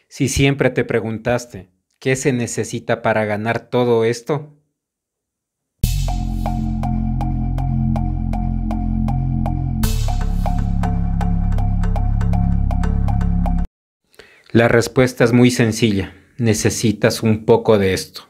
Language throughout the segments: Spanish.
Si siempre te preguntaste, ¿qué se necesita para ganar todo esto? La respuesta es muy sencilla. Necesitas un poco de esto.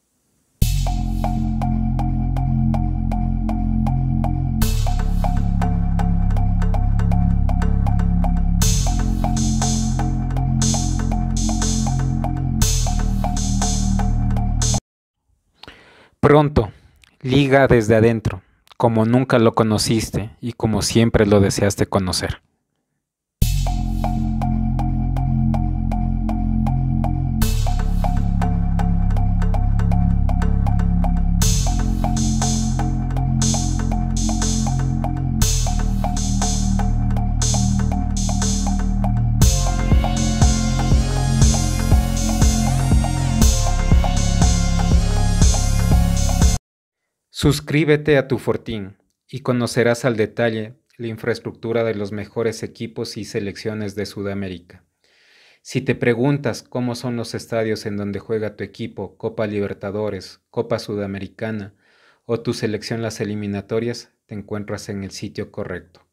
Pronto, liga desde adentro, como nunca lo conociste y como siempre lo deseaste conocer. Suscríbete a tu Fortín y conocerás al detalle la infraestructura de los mejores equipos y selecciones de Sudamérica. Si te preguntas cómo son los estadios en donde juega tu equipo, Copa Libertadores, Copa Sudamericana o tu selección las eliminatorias, te encuentras en el sitio correcto.